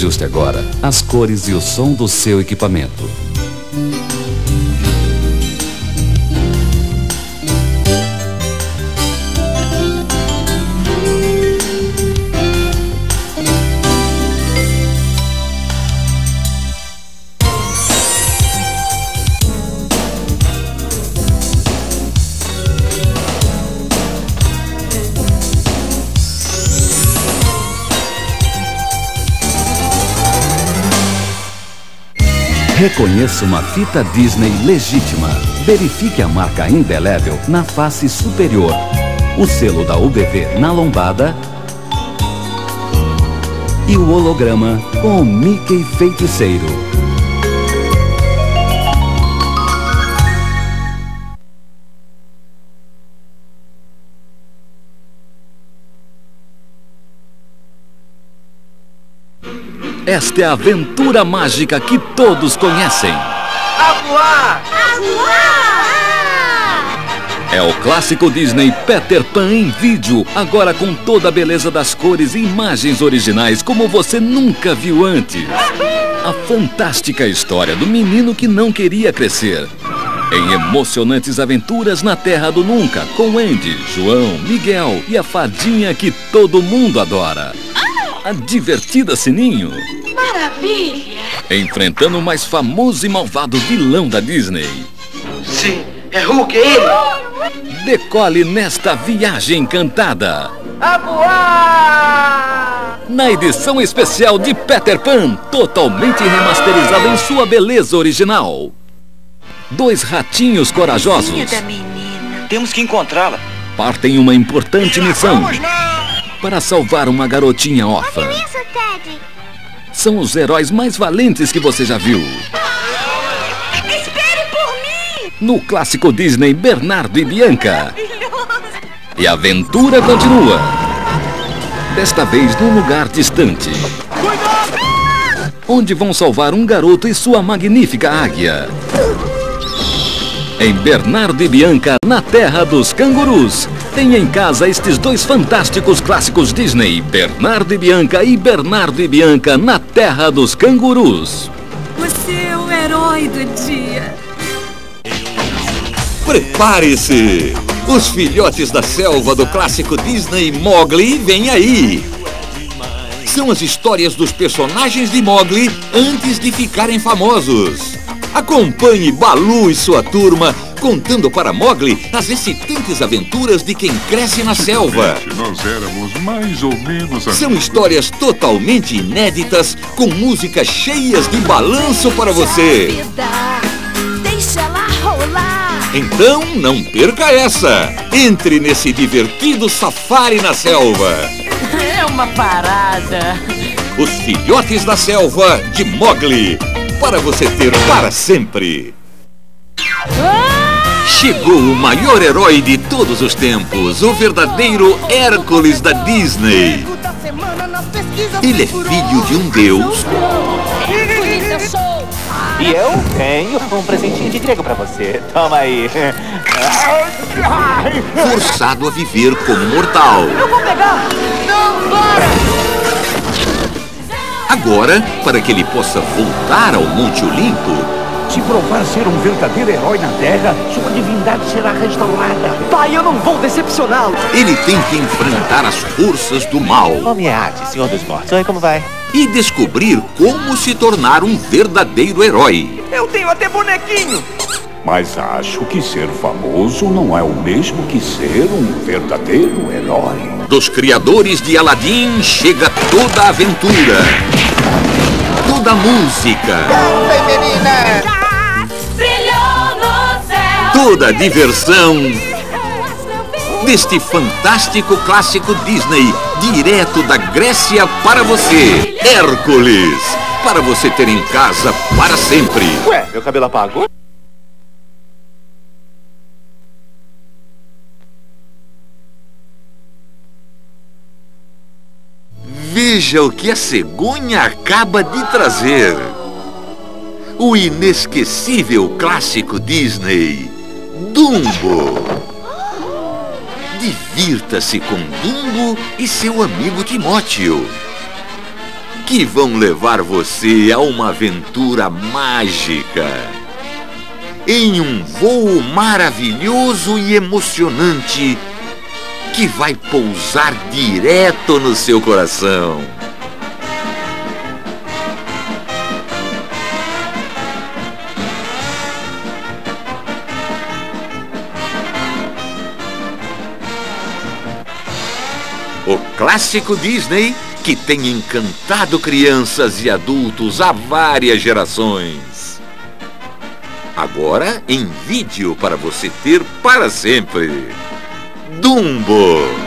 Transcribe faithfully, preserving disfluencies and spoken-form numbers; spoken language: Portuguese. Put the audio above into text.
Ajuste agora as cores e o som do seu equipamento. Reconheça uma fita Disney legítima. Verifique a marca indelével na face superior, o selo da U B V na lombada e o holograma com o Mickey Feiticeiro. Esta é a aventura mágica que todos conhecem. A voar! A voar! É o clássico Disney Peter Pan em vídeo, agora com toda a beleza das cores e imagens originais como você nunca viu antes. A fantástica história do menino que não queria crescer. Em emocionantes aventuras na Terra do Nunca, com Andy, João, Miguel e a fadinha que todo mundo adora. A divertida Sininho. Maravilha! Enfrentando o mais famoso e malvado vilão da Disney. Sim, é Hulk, ele! Decole nesta viagem encantada. A voar! Na edição especial de Peter Pan, totalmente remasterizada em sua beleza original. Dois ratinhos corajosos Da menina. Temos que encontrá-la. partem uma importante missão para salvar uma garotinha órfã. Isso, Ted! São os heróis mais valentes que você já viu. Espere por mim! No clássico Disney Bernardo e Bianca. E a aventura continua. Desta vez num lugar distante. Onde vão salvar um garoto e sua magnífica águia. Em Bernardo e Bianca, na Terra dos Cangurus. Tem em casa estes dois fantásticos clássicos Disney, Bernardo e Bianca e Bernardo e Bianca na Terra dos Cangurus. Você é o herói do dia. Prepare-se! Os filhotes da selva do clássico Disney Mowgli vêm aí! São as histórias dos personagens de Mowgli antes de ficarem famosos. Acompanhe Baloo e sua turma contando para Mowgli as excitantes aventuras de quem cresce na selva. Nós éramos mais ou menos... São histórias totalmente inéditas, com músicas cheias de balanço para você. Deixa ela rolar! Então, não perca essa! Entre nesse divertido safari na selva. É uma parada. Os Filhotes da Selva de Mowgli. Para você ter para sempre. Chegou o maior herói de todos os tempos, o verdadeiro Hércules da Disney. Ele é filho de um deus. E eu tenho um presentinho de grego pra você. Toma aí. Forçado a viver como mortal. Eu vou pegar! Não, para! Agora, para que ele possa voltar ao Monte Olimpo, se provar ser um verdadeiro herói na Terra, sua divindade será restaurada. Pai, eu não vou decepcioná-lo. ele tem que enfrentar as forças do mal Omiate, Senhor dos Mortos. Oi, como vai? e descobrir como se tornar um verdadeiro herói. Eu tenho até bonequinho. Mas acho que ser famoso não é o mesmo que ser um verdadeiro herói. Dos criadores de Aladdin chega toda a aventura, toda a música, Vem, menina! toda a diversão deste fantástico clássico Disney, direto da Grécia para você. Hércules, para você ter em casa para sempre. Ué, meu cabelo apagou? Veja o que a cegonha acaba de trazer. O inesquecível clássico Disney, Dumbo. Divirta-se com Dumbo e seu amigo Timóteo. que vão levar você a uma aventura mágica. Em um voo maravilhoso e emocionante que vai pousar direto no seu coração. O clássico Disney que tem encantado crianças e adultos há várias gerações. Agora em vídeo para você ter para sempre. Dumbo!